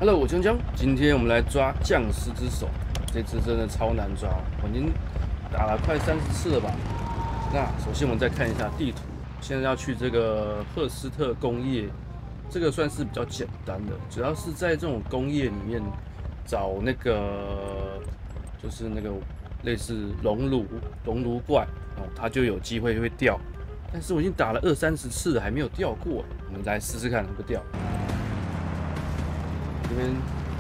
Hello， 我江江，今天我们来抓匠师之手，这次真的超难抓，我已经打了快30次了吧。那首先我们再看一下地图，现在要去这个赫斯特工业，这个算是比较简单的，主要是在这种工业里面找那个就是那个类似熔炉怪哦，它就有机会会掉。但是我已经打了20-30次了，还没有掉过，我们来试试看会不会掉。这边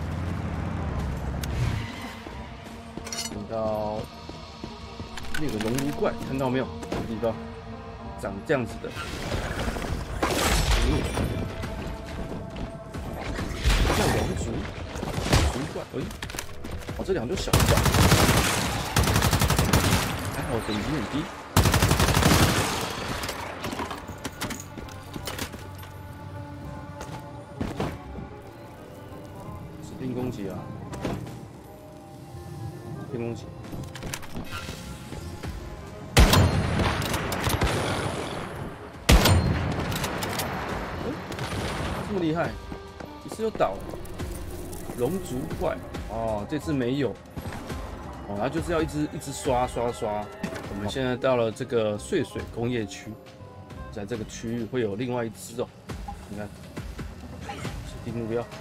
看到那个熔炉怪，看到没有？这个地方长这样子的，叫龙族怪。哦，这两个都小怪，还好等级很低。兵攻击啊！兵攻击！这么厉害，一次就倒了。龙族怪哦，这次没有哦，它就是要一直刷。我们现在到了这个碎水工业区，在这个区域会有另外一只哦，你看，指定目标。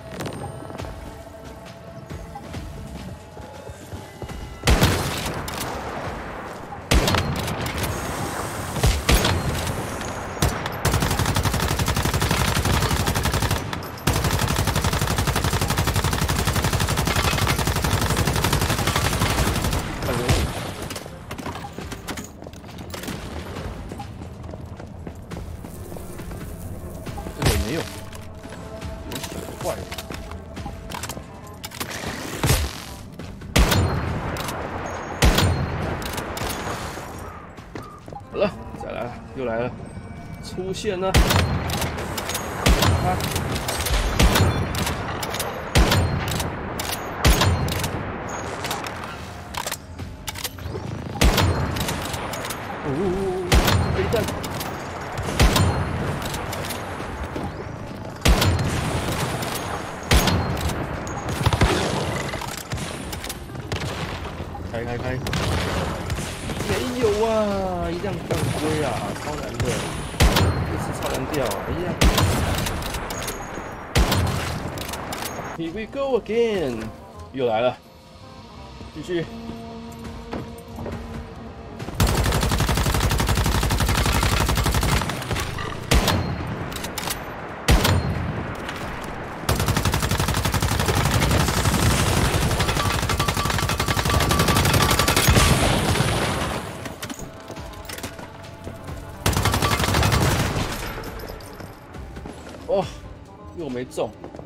没有，有血坏了。好了，再来了，又来了，出现了。飞弹。开！没有啊，一辆犯规啊，超难的，这次超难掉，哎呀 ！Here we go again， 又来了，继续。哦，又没中。